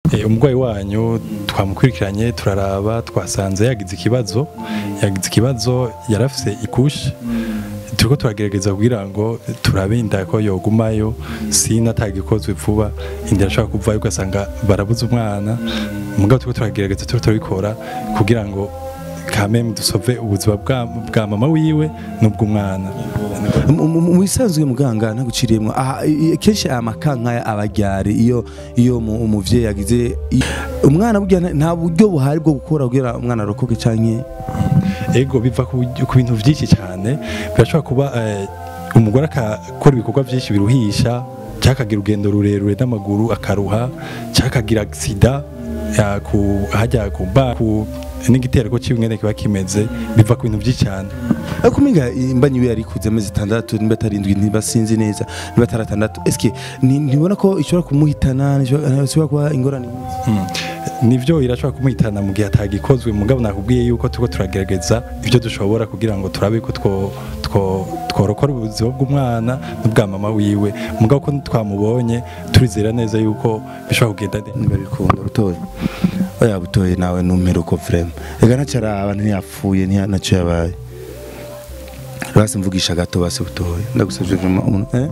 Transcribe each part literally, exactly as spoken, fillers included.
umugwayi wanyu twamukurikiranye turaraba twasanze yagize ikibazo yagize ikibazo yarafise ikushi turiko turagerageza kugira ngo turabe inda ko yogumayo sina tagikozwe vuba inda yashaka kuva yuko asanga barabuze umwana mugabo turiko turagerageza turiko turabikora kugira ngo kameme dusove ubuzima bwa bwa mama wiwe nubwo umwana mu bisanzwe muganga ntaguciriyemwe kenshi aya makanka abaryari iyo iyo umuvyeyi yagize umwana burya nta buryo buhari bwo gukora kugira umwana arokoke canke ego biva ku bintu vyinshi cyane birashobora kuba umugore akakora ibikorwa byinshi biruhisha cyakagira urugendo rurerure n'amaguru akaruha cyakagira accident ya ku hajya ku ba ku n'igitero ko cy'ingene kiba kimeze biva ku bintu byinshi cyane akuminga imbanyi yari kuze amezi atandatu niba atarindwi niba sinzi neza niba ataratandatu eske ntibona ko ishobora kumuhitana ishobora kuba ingorane nivyo irashobora kumuhitana mu gihe atagikozwe mugabo nakubwiye yuko tuko turagerageza ibyo dushobora kugira ngo turabe ko two two tworokora ubuzima bw'umwana n'ubwa mama wiwe mugabo ko twamubonye turizera neza yuko bishobora kugenda neza nibabikunda butoye oya butoye nawe numero ko vraiment ega nacara abantu ntiyapfuye ntanaco yabaye basi mvugisha gato basi butoye ndagusavye vraiment umuntu eh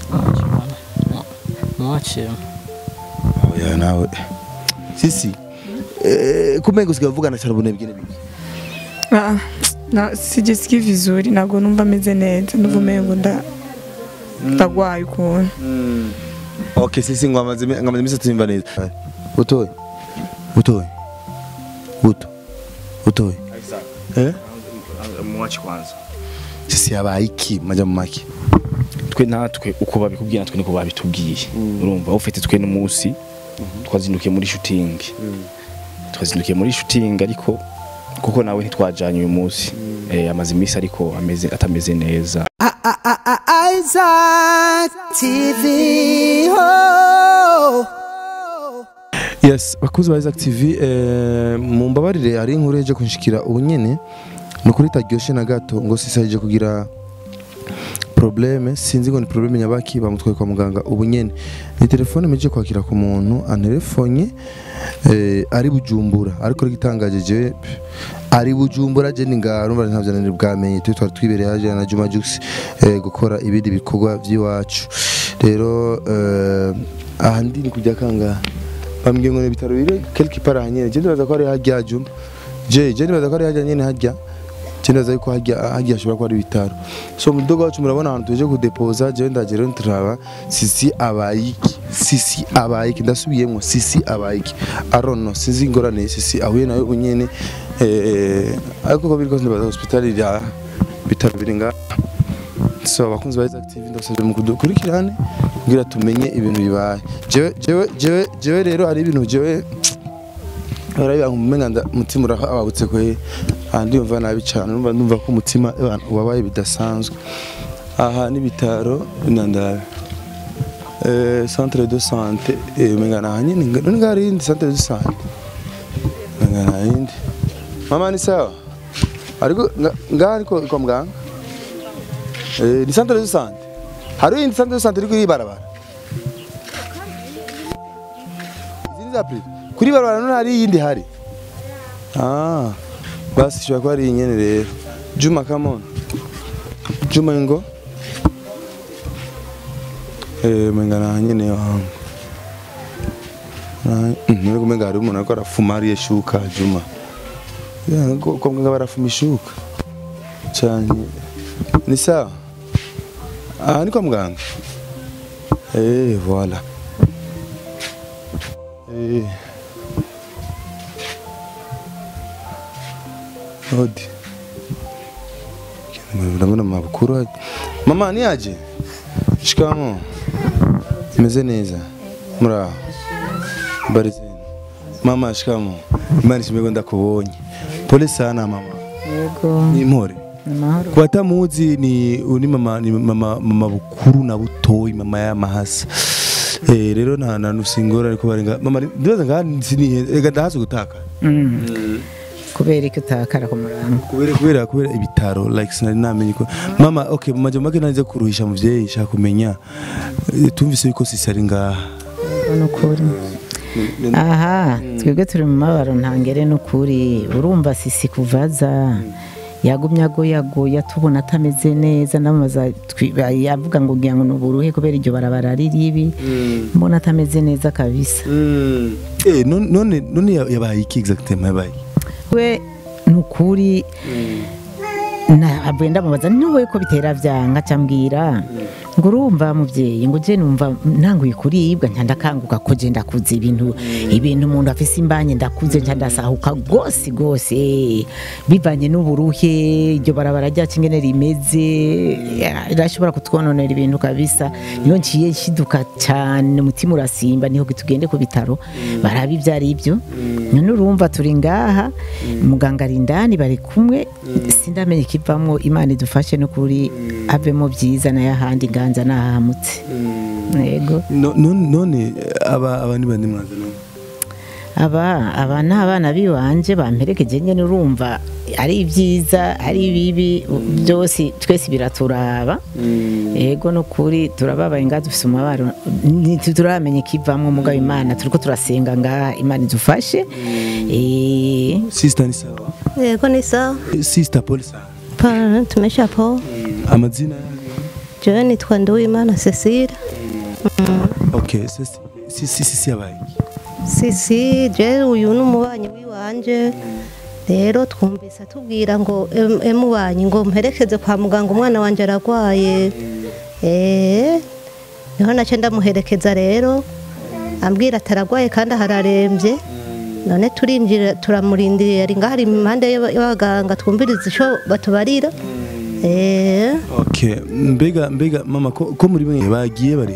mwache oya nawe sisi eh kumengo sikavugana cyane bune bigene biki ah na sijiski vizuri nago numva meze neza nuvumengo nda ndagwaye ukuntu okay sisi ngwamaze ngamaze misatsi imva neza butoye butoye buto butoye eh mwache kwanza sisi yabaye iki maja mu maki twe natwe uko babikubwira natwe niko babitubwiye urumva ufite twe n'umunsi twazindukiye muri shooting twazindukiye muri shooting ariko kuko nawe ntitwajanye uyu munsi eh amaze imisi ariko ameze atameze neza Isaac T V ho yes bakuzi ba Isaac T V eh mu mbabarire ari inkuru yeje kunshikira ubunyene no kuri tagyoshe na gato ngo sisaje kugira probleme sinzi ngo ni probleme nyabaki bamutwaye kwa muganga ubunyene ni telefone meje kwakira ku muntu antelefonye eh ari bujumbura ariko rigitangaje je ari bujumbura je ningarumva ntavyo nari bwamenye twe twari twibereye haje na Juma Jux eh gukora ibindi bikorwa by'iwacu rero eh ahandi ni kujya kanga bambwiye ngo bitaro bire quelque part hanyene je ndaza ko ari hajya Juma je je ndaza ko ari hajya nyene hajya Chendaza yuko hajya hajya ashobora kwa bitaro so mudogo wacu murabona ahantu tuje kudepoza je ndagere nturaba sisi abayiki sisi abayiki ndasubiyemo sisi abayiki arono sinzi ingorane sisi ahuye nawe unyene eh ariko ko biriko ndabaza hospital ya bitaro biringa so bakunze ba Isaac T V ndasabye mu kudukurikirane kugira tumenye ibintu bibaye jewe jewe jewe jewe rero ari ibintu jewe arabiya nkumenganda mutima urabutse ko andi yumva nabi cyane numva ndumva ko umutima wabaye bidasanzwe aha ni bitaro nanda eh centre de santé mengana hanyine ngari indi centre de santé mengana indi mama ni sawa ariko ngari ko kwa muganga eh ni centre de santé hari indi centre de santé riko ibarabara izindi za privé kuri barabara none hari yindi hari ah basi shwa kwa ari nyene rero Juma come on Juma ngo eh mengana nyene wangu ah niko menga ari umuntu akora fumari yeshuka Juma ya ko menga barafumishuka cyane ni sawa ah niko muganga eh voilà eh Odi. Ndabona amakuru. Mama ni aje? Shikamo. Meze neza. Mura. Barize. Mama shikamo. Imana ishimwe ndakubonye. Pole sana mama. Yego. Ni more. Amahoro. Kwata muzi ni uni mama ni mama mama bukuru na butoyi mama ya mahasa. Eh rero nta nanusingora ariko barenga mama ndibaza ngani sini ega ndahaze gutaka. Mm. Kubera iki utakara ku murango kubera kubera kubera ibitaro like sinari namenye ko mama okay maje make nanize kuruhisha muvyeyi shaka kumenya tumvise yuko sisari ngaha no kuri aha twebwe turi mu mabaro ntangere n'ukuri urumva sisi kuvaza yagumye agoyagoya tubona atameze neza namaza yavuga ngo ngira ngo nuburuhe kubera iryo barabara riribi mbona atameze neza kabisa eh none none yabaye iki exactement yabaye we nukuri na abwenda mubaza niwe ko bitera vyanga cyambwira ngo urumva muvyeyi ngo je numva ntanguye kuribwa ntandakanguka ko je ndakuze ibintu ibintu umuntu afise imbanye ndakuze ntandasahuka gose gose bivanye n'uburuhe iryo barabara rya kingene rimeze irashobora kutwononera ibintu kabisa niyo nciye nshiduka cyane umutima urasimba niho gitugende ku bitaro barabi byari ibyo none urumva turi ngaha muganga ari indani bari kumwe sindamenye kivamwo Imana idufashe no kuri avemo byiza na yahandi ganza nahamutse yego none aba abandi bandi mwaza none aba aba n'abana biwanje bamperekeje nyene urumva ari byiza ari bibi byose twese biraturaba yego no kuri turababaye nga dufise umubaro turamenye kivamwo mugabo Imana turiko turasenga nga Imana idufashe eh sister ni sawa yego ni sawa sister Polisa pa tumesha po amazina je nitwa Nduwimana Cecile okay sisi sisi sisi yabaye sisi je uyu n'umubanyi wiwanje rero twumvise tubwira ngo emubanyi ngo mperekeze kwa muganga umwana wanje aragwaye eh niho nace ndamuherekeza rero ambwira ataragwaye kandi hararembye none turinjira turamurindiriye ari ngahari impande y'abaganga twumviriza ico batubarira eh okay mbega mbega mama ko, ko muri mwe bagiye bari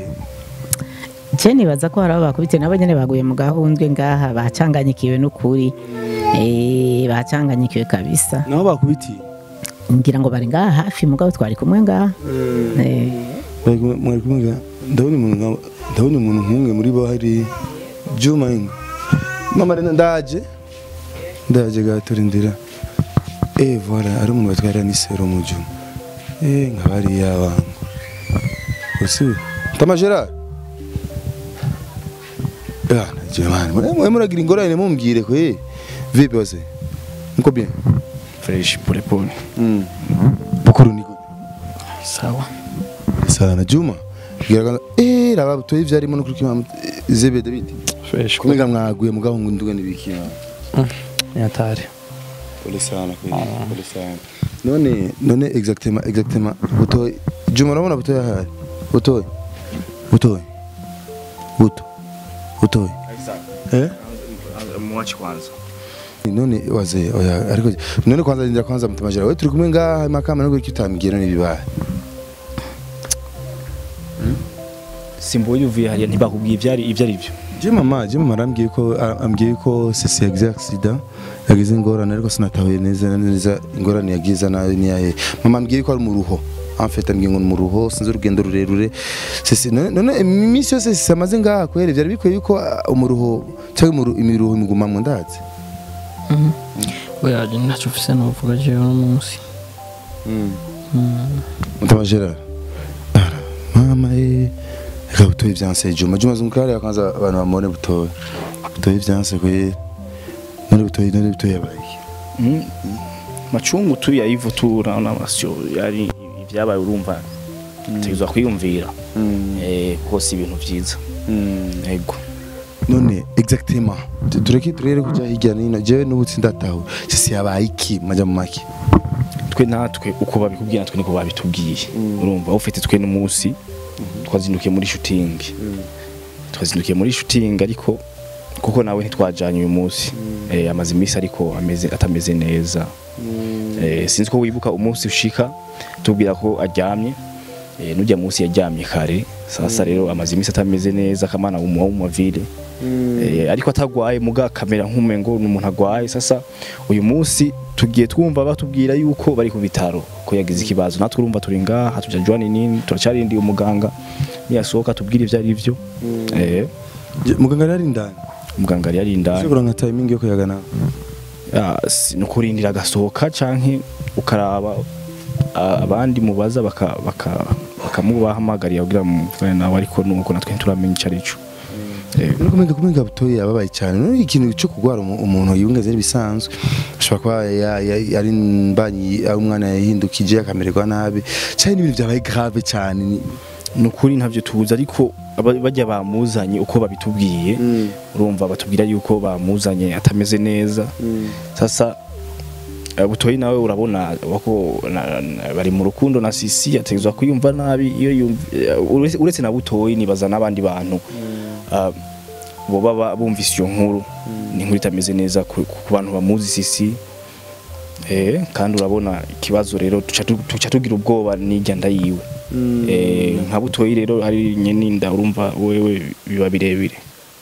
je nibaza ko hari abakubite nabo nyene baguye mu gahundwe ngaha bacanganyikiwe n'ukuri eh bacanganyikiwe kabisa naho bakubiti ngira ngo bari ngaha hafi mugabo twari kumwe ngaha eh mwari kumwe ngaha ndabona umuntu ndabona umuntu nkumwe muri bo hari Juma inga mama rena ndaje ndaje gaturindira eh voilà ari mu batwara ni sero mu Juma eh nkabari yabangu usi tamajera ah jamani mwe muragira ingorane mumbwire ko eh vipi wase nko bien fresh pole pole mm bukuru niko sawa sawa na Juma bwira eh raba butoyi ivyarimo no kuri mama zebe David fresh kumenga mwaguye mugabo ngunduge nibiki yatari pole sana pole sana none none exactement exactement butoyi Juma urabona butoyi ahari butoyi butoyi buto butoyi eh muwachi kwanza none waze oya ariko none kwanza ndira kwanza mutamajira we turi kumwe ngaha makama no guri kitambwira nibibaye simboye uvuye hariya ntibakubwiye ivyari ivyo ari byo je mama je mama arambwiye ko ambwiye ko sisi yagize accident yagize ingorane ariko sinatahuye neza neza ingorane yagize nayo ni yahe mama ambwiye ko ari mu ruho en fait ambwiye ngo mu ruho sinzi urugendo rurerure sisi none imisi yose sisi amaze ngaha kwere byari bikwiye yuko umuruho cyangwa imiruho imuguma mu ndazi oya je nacho fise no vuga je uno munsi mutamajera mama eh Eka butoyi vyanse Juma Juma zumukare akanza abantu bamone butoyi butoyi vyanse ko ye none butoyi none butoyi yabaye mm macungu tu yayivutura n'amasyo yari ibyabaye urumva tegezwa kwiyumvira eh kose ibintu byiza yego none exactement tureki turere kuja hirya nino jewe n'ubutsi ndataho sisi yabaye iki maja mu maki twe natwe uko babikubwira twe niko babitubwiye urumva ufite twe n'umunsi twazindukiye muri shooting twazindukiye muri shooting ariko kuko nawe ntitwajanye uyu munsi eh amazi imisi ariko ameze atameze neza eh sinzi ko wibuka umunsi ushika tubwira ko aryamye eh nujya munsi yaryamye kare sasa rero amazi imisi atameze neza kamana umuwa mu mavile eh ariko atagwaye muga kamera nkume ngo n'umuntu agwaye sasa uyu munsi tugiye twumva batubwira yuko bari ku bitaro ko yagize ikibazo natwe urumva turi ngaha tujajwane nini turacarindiye umuganga niyasohoka tubwira ivyo ari byo eh muganga yari indani umuganga yari indani Sibura nka timing yo kuyagana ah no kurindira gasohoka canke ukaraba abandi mubaza baka baka bakamubahamagariye kugira muvane nawe ariko nuko natwe nturamenya icarico nukumenga kumenga butoyi ababaye cyane no ikintu cyo kugwara umuntu yibungeze bisanzwe ashobora kuba ari mbanyi ari umwana yahindukije akamererwa nabi cyane ibintu byabaye grave cyane nukuri ntavyo tubuza ariko bajya bamuzanye uko babitubwiye urumva batubwira yuko bamuzanye atameze neza sasa butoyi nawe urabona wako bari mu rukundo na sisi ategezwa kuyumva nabi iyo uretse na butoyi nibaza nabandi bantu bo baba bumvise iyo nkuru ni inkuru itameze neza ku bantu bamuzi sisi eh kandi urabona ikibazo rero tuca tugira ubwoba n'ijya Inda yiwe eh nka butoyi rero hari nyene Inda urumva wewe biba birebire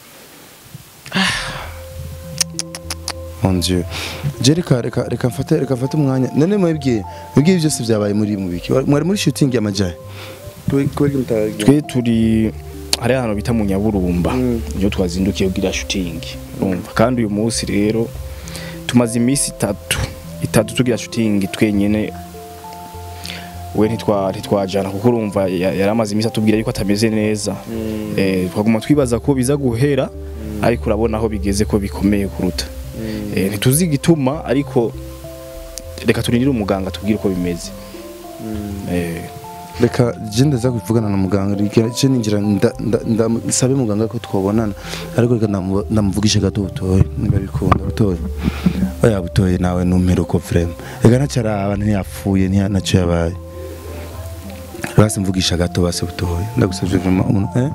Mon Dieu. Jerika reka reka mfate reka mfate umwanya. None mwebwiye, mwebwiye byose byabaye muri mu biki. Mwari muri shooting ya Majaye. Twe turi hari ahantu bita mu Nyaburumba. Niyo twazindukiye kugira shooting. Urumva kandi uyu munsi rero tumaze iminsi itatu itatu tugira shooting twenyene we ntitwa ntitwajana kuko urumva yaramaze iminsi atubwira yuko atameze neza. Eh twaguma twibaza ko biza guhera ariko urabona aho bigeze ko bikomeye kuruta. Eh ntituzi gituma ariko reka turindire umuganga tubwire uko bimeze. Eh reka je ndaza kuvugana na muganga rike ninjira ndasabe muganga ko twobonana ariko reka ndamuvugisha gato butoyi niba bikunda butoyi oya butoyi nawe numero ko vraiment reka nacara abantu ntiyapfuye ntacyo yabaye basi mvugisha gato basi butoyi ndagusabye vraiment umuntu eh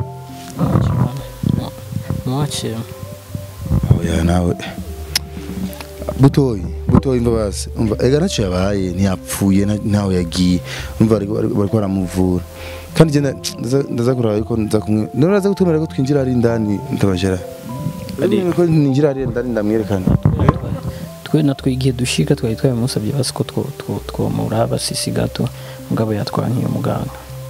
mwache oya nawe butoyi butoyi mbabazi umva ega naco yabaye ntiyapfuye nawe yagiye umva bari ko aramuvura kandi je ndaza kuraba yuko ndaza kumwe ndaza gutumira ko twinjira ari indani ndabajera ko ninjira ari indani ndamwerekana twe natwe igihe dushika twari twamusabye basi ko two two muraba sisi gato ngabo yatwankiye umuganga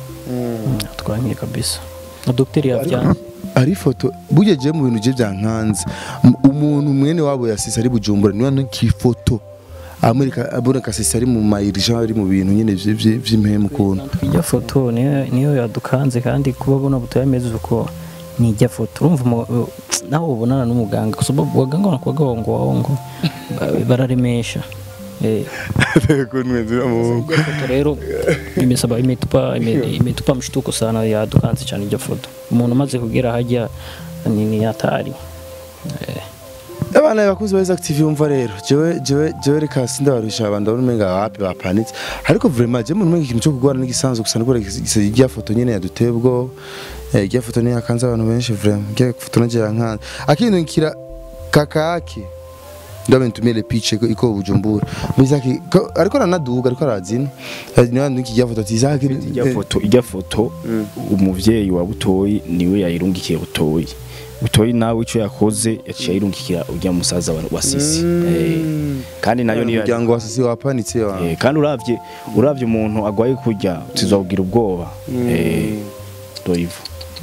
twankiye kabisa na docteur yavyanze ari foto bugeje mu bintu je byankanze umuntu mwene wabo yasisa ari Bujumbura niyo nkifoto Amerika aboneka sisa ari mu mayirija ari mu bintu nyene vy'impemu kuntu ijya foto niyo yadukanze kandi kuba bona butayameze uko ni ijya foto urumva naho ubonana n'umuganga kusoba waganga nakwaga ngo wongo bararemesha eh ko nweze mu foto rero imesaba imetupa imetupa mshtuko sana yadukanze cyane ijya foto umuntu amaze kugera hajya ni yatari eh abana bakuze ba active umva rero jewe jewe jewe reka sindabarusha abantu barumenga wapi bapanitse ariko vraiment je mu rumenga ikintu cyo kugwara n'igisanzwe gusa n'ukore ijya foto nyene yadutebwo ijya foto ni yakanze abantu benshi vraiment ijya foto naje yankanze akintu nkira kakaki ndabe ntumele piche iko Bujumbura bizaki ariko ranaduga ariko arazina niyo ndiki ijya foto tizaki ijya foto ijya foto umuvyeyi wa butoyi niwe yayirungikiye butoyi butoyi nawe ico yakoze yaciye yirungikira ujya musaza wa sisi eh kandi nayo niyo muryango wa sisi wapanitse wa eh kandi uravye uravye umuntu agwaye kurya tuzogira ubwoba eh doivo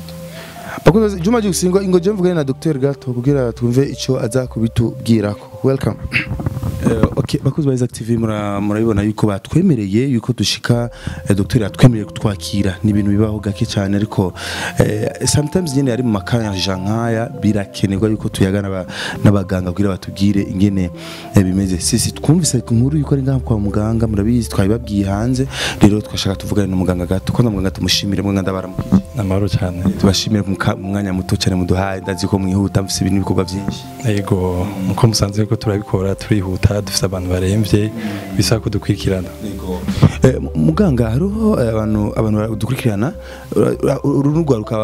bakuze Juma Jusingo ingo je mvugane na docteur gato kugira twumve ico aza kubitubwirako welcome Uh, okay bakuze ba active mura murabibona yuko batwemereye yuko dushika uh, docteur yatwemereye kutwakira ni ibintu bibaho gake cyane ariko uh, sometimes nyene ari mu makanya jankaya birakenerwa yuko tuyagana n'abaganga kugira batubwire ingene uh, bimeze sisi twumvise inkuru yuko ari ngaho kwa muganga murabizi twabibabwiye hanze rero twashaka tuvugane n'umuganga gato ko muganga tumushimire muganga ndabaramukije namaro cyane tubashimire mu mwanya muto cyane muduhaye ndazi ko mwihuta mfise ibintu bikorwa byinshi yego muko musanze ko turabikora turihuta dufite abantu baremvye bisa ko dukwikirana yego eh muganga hariho abantu abantu dukurikirana urunugwaruka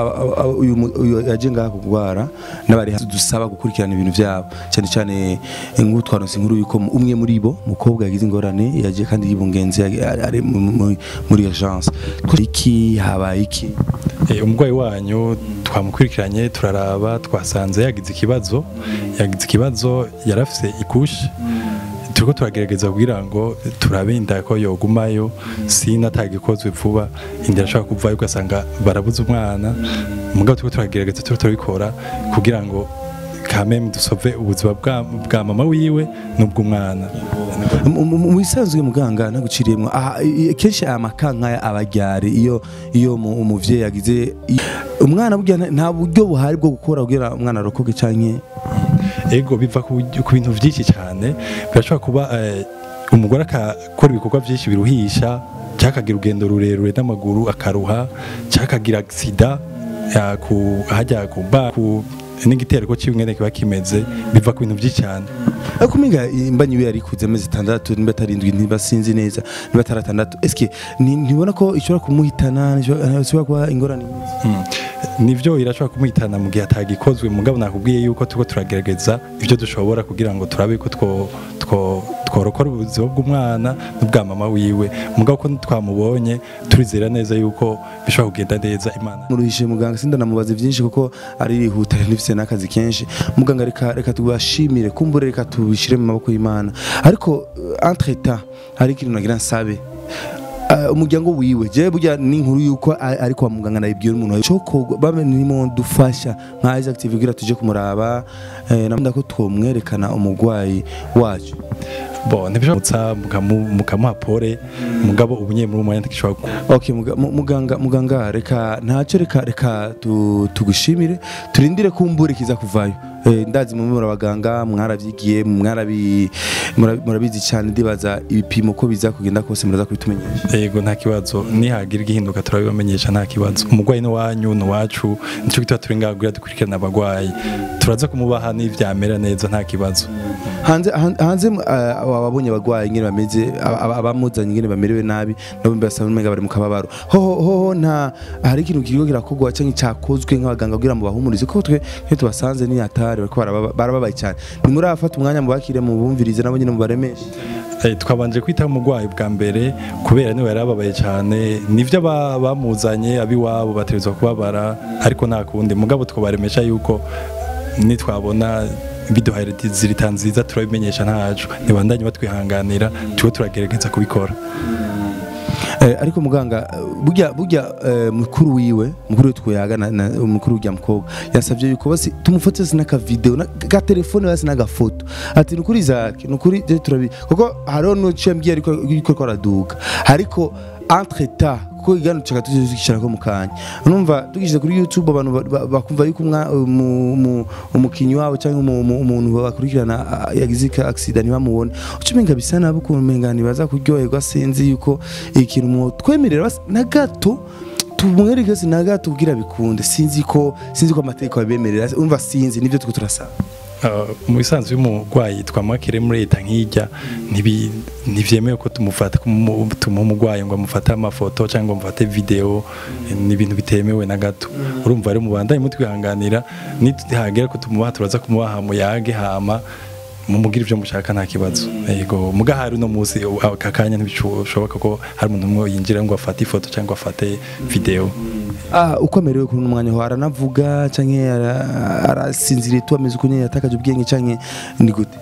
uyu yaje ngaha kugwara n'abari dusaba gukurikirana ibintu byabo cyane cyane inkuru twaronse inkuru yuko umwe muri bo mukobwa yagize ingorane yaje kandi yibungenze ari muri agence iki habaye iki umugwayi wanyu twamukurikiranye turaraba twasanze yagize ikibazo yagize ikibazo yarafise ikushi turiko turagerageza kugira ngo turabe Inda ko yogumayo sina tagikozwe vuba Inda ashaka kuvayo ugasanga barabuze umwana mugabo turiko turagerageza turiko turabikora kugira ngo kameme dusove ubuzima bwa bwa mama wiwe n'ubw'umwana mu bisanzwe muganga naguciriyemo kenshi aya makanka abaryari iyo iyo umuvyeyi yagize umwana burya nta buryo buhari bwo gukora kugira umwana arokoke canke ego biva ku bintu vyinshi cyane birashobora kuba umugore akakora ibikorwa byinshi biruhisha cyakagira urugendo rurerure n'amaguru akaruha cyakagira accident ya ku hajya ku ba ku n'igitereko cy'imwene kiba kimeze biva ku bintu byinshi cyane ariko minga imbanyi we yarikuze amezi atandatu niba atarindwi niba sinzi neza niba ataratandatu eske ntibona ko ishobora kumuhitana ishobora kuba ingorane nivyo irashobora kumuhitana mu gihe atagikozwe mugabo nakubwiye yuko turiko turagerageza ivyo dushobora kugira ngo turabe ko two two tworokora ubuzima bw'umwana n'ubwa mama wiwe mugabo ko twamubonye turizera neza yuko bishobora kugenda neza Imana muruhishe muganga sinda namubaze byinshi kuko ari rihuta n'ifise n'akazi kenshi muganga reka reka tubashimire kumbure reka tubishire mu maboko y'Imana ariko entre temps hari ikintu nagira nsabe umuryango wiwe je burya ni inkuru yuko ari kwa muganga nayibwiye umuntu cyo bame nimo dufasha nka Isaac T V kugira tuje kumuraba namunda ko twomwerekana umugwayi wacu bo ntibishobotsa mukamuha pore mugabo ubunye muri umwanya ntikishobora okay muganga muganga reka ntacyo reka reka tugushimire turindire kumbure kiza kuvayo ndazi mu murabaganga mwaravyigiye mwarabi murabizi cyane ndibaza ibipimo ko biza kugenda kose muraza kubitumenyesha yego nta kibazo nihagira igihinduka turabibamenyesha nta kibazo umugwayi no wanyu no wacu nico gitwa turenga kugira dukurikirana abagwayi turaza kumubaha n'ivyamera neza nta kibazo hanze hanze ababonye abagwayi ngene bameze abamuzanye ngene bamerewe nabi nabo mbasa n'umega bari mu kababaro ho ho nta hari ikintu kigo kirakogwa cyangwa cyakozwe nk'abaganga kugira mu bahumurize ko twe tubasanze ni ata bariko barababaye cyane ni muri afata umwanya mubakire mu bumvirize nabo nyine mubaremeshe twabanje kwita umugwayi bwa mbere kubera niwe yarababaye cyane nivyo bamuzanye abiwabo bategerezwa kubabara ariko nta kundi mugabo twabaremesha yuko nitwabona biduhaye zirita nziza turabimenyesha ntacu nibandanye batwihanganira tuwe turagerageza kubikora ariko muganga burya burya mukuru wiwe mukuru witwayaga na mukuru ujya mukobwa yasavye yuko basi tumufote sinaka video na ga telefone basi naga foto ati nukuri zake nukuri je turabi kuko haro no cembye ariko yuko koraduga ariko entre temps ko igano cyaka tuzishira ko mukanya numva tugishije kuri YouTube abantu bakumva yuko umukinyi wabo cyangwa umuntu bakurikirana yagizika accident bamubona ucumenga bisana bukumengani baza kuryoherwa sinzi yuko ikintu mu twemerera na gato tumwereke na gato kugira bikunde sinzi ko sinzi ko amategeko abemerera umva sinzi nivyo tuko turasaba mu bisanzwe y'umugwayi twamakire muri leta nk'ijya ntibyemewe ko tumufata umugwayi ngo amufate amafoto cyangwa amufate video ni ibintu bitemewe na gato urumva ari mubandanye mutwihanganira nitihagera ko tumubaha turaza kumubaha muyage hama mumugira ivyo mushaka nta kibazo yego mugahari no musi akakanya ntibishoboka ko hari umuntu umwe yinjira ngo afate ifoto cyangwa afate video ah ukomerewe ku mwanya ho aranavuga canke arasinziriye tu ameze uko nyene yatakaje ubwenge canke ni gute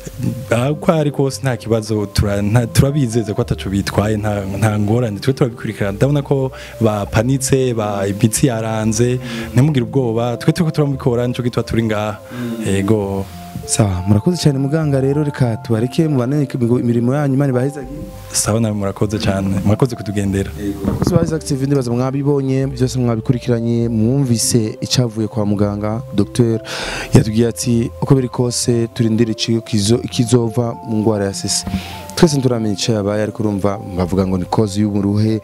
ko ari kose nta kibazo turabizeze ko ataco bitwaye nta nta ngorane twe turabikurikirana ndabona ko bapanitse ba ibitsi yaranze ntimugire ubwoba twe turiko turamubikora nico gitwa turi ngaha yego sawa murakoze cyane muganga rero reka tubareke mubane imirimo yanyu Imana ibahezage sawa nawe murakoze cyane murakoze kutugendera murakoze ba Isaac T V ndibaza mwabibonye byose mwabikurikiranye mwumvise icavuye kwa muganga docteur yatubwiye ati uko biri kose turindire ikigo kizova mu ngwara ya sese twese nturamenye icyo yabaye ariko urumva bavuga ngo ni cause y'uburuhe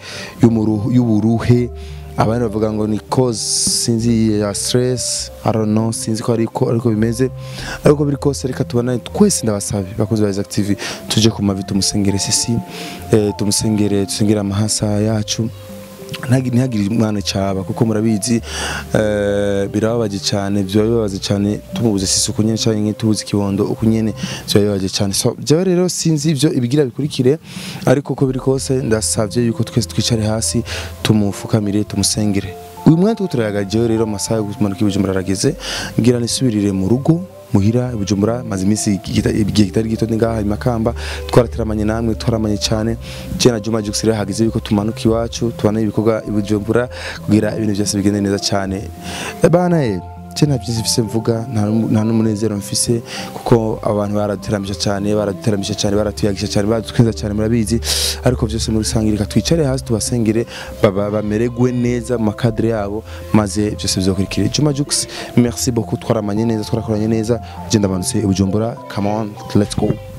y'uburuhe abandi bavuga ngo ni cause sinzi ya stress I don't know sinzi ko ariko ariko bimeze ariko biri kose reka tubana twese ndabasabe bakoze ba Isaac T V tuje ku mavi tumusengere sisi eh tumusengere tusengera amahasa yacu ntihagire umwana cyaba kuko murabizi birababaje cyane byo bibabaje cyane tumubuze sisi uko nyene cyane tubuze kibondo uko nyene byo bibabaje cyane so byo rero sinzi ibyo ibigira bikurikire ariko uko biri kose ndasavye yuko twese twicare hasi tumufukamire tumusengere uyu mwana tuturayagaje rero amasaha yo kumanuka ibijumbura arageze ngira nisubirire mu rugo muhira ibijumbura maze imisi igihe kitari gito ngaha Makamba twarateramanye namwe twaramanye cyane je na Juma Juxire hagize yuko tumanuka iwacu tubana ibikorwa ibijumbura kugira ibintu byose bigende neza cyane bana eh je nta byinshi mfise mvuga nta n'umunezero mfise kuko abantu baraduteramisha cyane baraduteramisha cyane baratuyagisha cyane baradutwiza cyane murabizi ariko byose muri sangirika twicare hasi tubasengere bameregwe neza mu makadre yabo maze byose bizokurikira Juma Jux merci beaucoup twaramanye neza twarakoranye neza genda banuse ubujumbura come on let's go